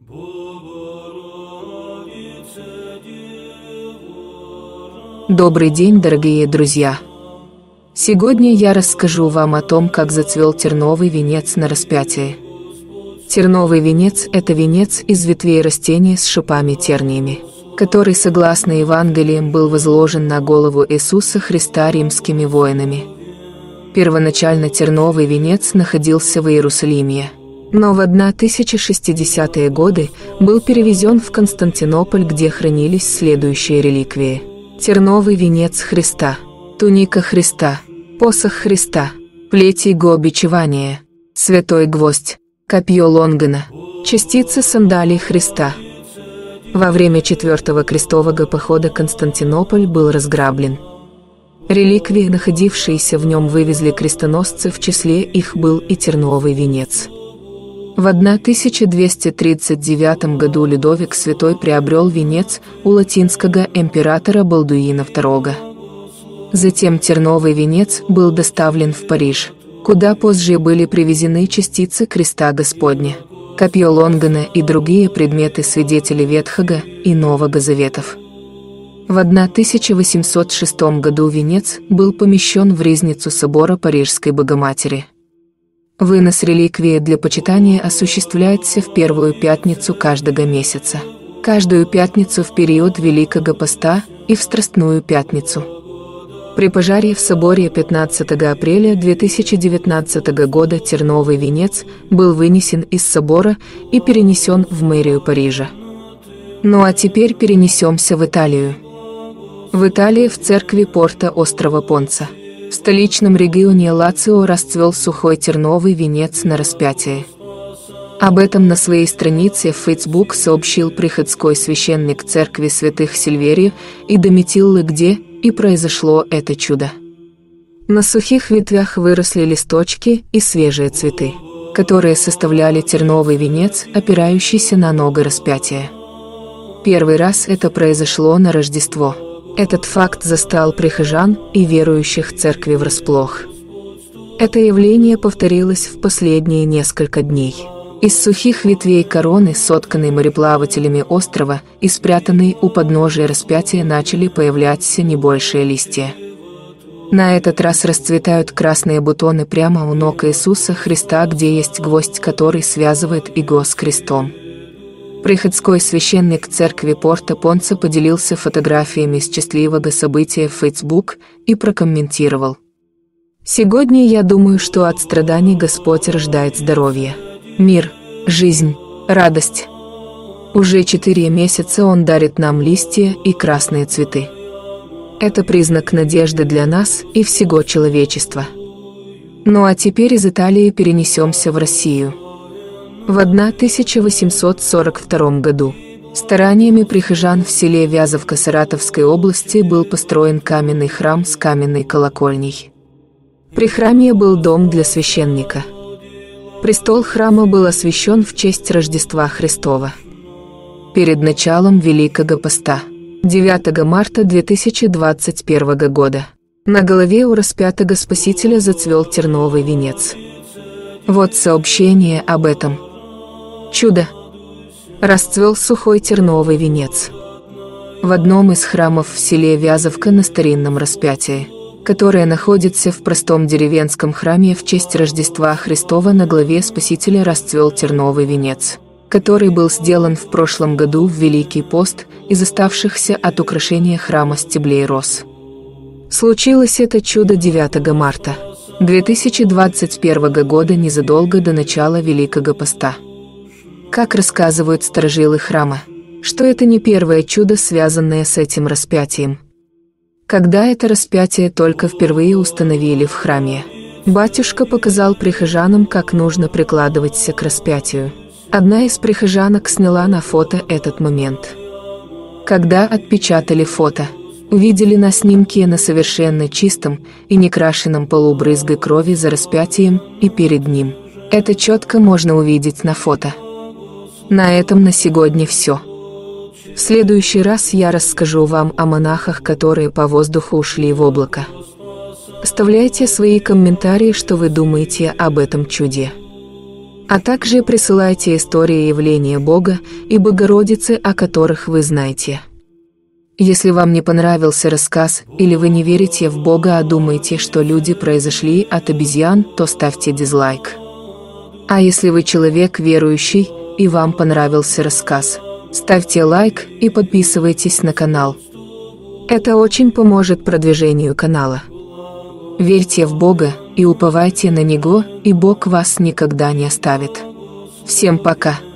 Добрый день, дорогие друзья! Сегодня я расскажу вам о том, как зацвел терновый венец на распятии. Терновый венец – это венец из ветвей растения с шипами-терниями, который, согласно Евангелиям, был возложен на голову Иисуса Христа римскими воинами. Первоначально терновый венец находился в Иерусалиме, но в 1060-е годы был перевезен в Константинополь, где хранились следующие реликвии: терновый венец Христа, туника Христа, посох Христа, плеть Его бичевания, святой гвоздь, копье Лонгана, частицы сандалий Христа. Во время Четвертого крестового похода Константинополь был разграблен. Реликвии, находившиеся в нем, вывезли крестоносцы, в числе их был и терновый венец. В 1239 году Людовик Святой приобрел венец у латинского императора Балдуина II. Затем терновый венец был доставлен в Париж, куда позже были привезены частицы креста Господня, копье Лонгана и другие предметы свидетелей Ветхого и Нового Заветов. В 1806 году венец был помещен в ризницу собора Парижской Богоматери. Вынос реликвии для почитания осуществляется в первую пятницу каждого месяца, каждую пятницу в период Великого Поста и в Страстную пятницу. При пожаре в соборе 15 апреля 2019 года терновый венец был вынесен из собора и перенесен в мэрию Парижа. Ну а теперь перенесемся в Италию. В Италии, в церкви порта острова Понца, в столичном регионе Лацио, расцвел сухой терновый венец на распятии. Об этом на своей странице в Facebook сообщил приходской священник церкви святых Сильверию и Доmitиллы, где и произошло это чудо. На сухих ветвях выросли листочки и свежие цветы, которые составляли терновый венец, опирающийся на ноги распятия. Первый раз это произошло на Рождество. Этот факт застал прихожан и верующих церкви врасплох. Это явление повторилось в последние несколько дней. Из сухих ветвей короны, сотканной мореплавателями острова и спрятанной у подножия распятия, начали появляться небольшие листья. На этот раз расцветают красные бутоны прямо у ног Иисуса Христа, где есть гвоздь, который связывает Его с крестом. Приходской священник церкви порта Понца поделился фотографиями с счастливого события в Facebook и прокомментировал: «Сегодня я думаю, что от страданий Господь рождает здоровье, мир, жизнь, радость. Уже 4 месяца Он дарит нам листья и красные цветы. Это признак надежды для нас и всего человечества». Ну а теперь из Италии перенесемся в Россию. В 1842 году стараниями прихожан в селе Вязовка Саратовской области был построен каменный храм с каменной колокольней. При храме был дом для священника. Престол храма был освящен в честь Рождества Христова. Перед началом Великого Поста, 9 марта 2021 года, на голове у распятого Спасителя зацвел терновый венец. Вот сообщение об этом. Чудо! Расцвел сухой терновый венец. В одном из храмов в селе Вязовка на старинном распятии, которое находится в простом деревенском храме в честь Рождества Христова, на главе Спасителя расцвел терновый венец, который был сделан в прошлом году в Великий пост из оставшихся от украшения храма стеблей роз. Случилось это чудо 9 марта 2021 года, незадолго до начала Великого Поста. Как рассказывают старожилы храма, что это не первое чудо, связанное с этим распятием. Когда это распятие только впервые установили в храме, батюшка показал прихожанам, как нужно прикладываться к распятию. Одна из прихожанок сняла на фото этот момент. Когда отпечатали фото, увидели на снимке на совершенно чистом и некрашенном полу брызги крови за распятием и перед ним. Это четко можно увидеть на фото. На этом на сегодня все. В следующий раз я расскажу вам о монахах, которые по воздуху ушли в облако. Оставляйте свои комментарии, что вы думаете об этом чуде. А также присылайте истории явления Бога и Богородицы, о которых вы знаете. Если вам не понравился рассказ, или вы не верите в Бога, а думаете, что люди произошли от обезьян, то ставьте дизлайк. А если вы человек верующий, и вам понравился рассказ, ставьте лайк и подписывайтесь на канал. Это очень поможет продвижению канала. Верьте в Бога и уповайте на Него, и Бог вас никогда не оставит. Всем пока!